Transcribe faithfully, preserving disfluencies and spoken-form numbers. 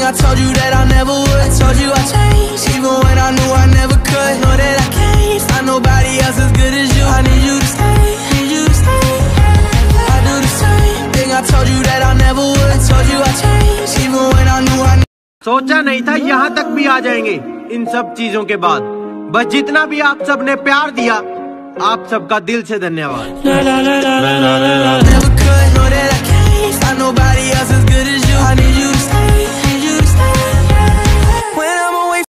I told you that I never would. I told you I changed, even when I knew I never could. Know that I can't find nobody else as good as you. I need you to stay, need you to stay. I do the same thing, I told you that I never would. I told you I changed, even when I knew I. सोचा नहीं था यहाँ तक भी आ जाएंगे इन सब चीजों के बाद। बस जितना भी आप सब ने प्यार दिया, आप सबका दिल से धन्यवाद। Never could, know that I can't find nobody else as good as you. I need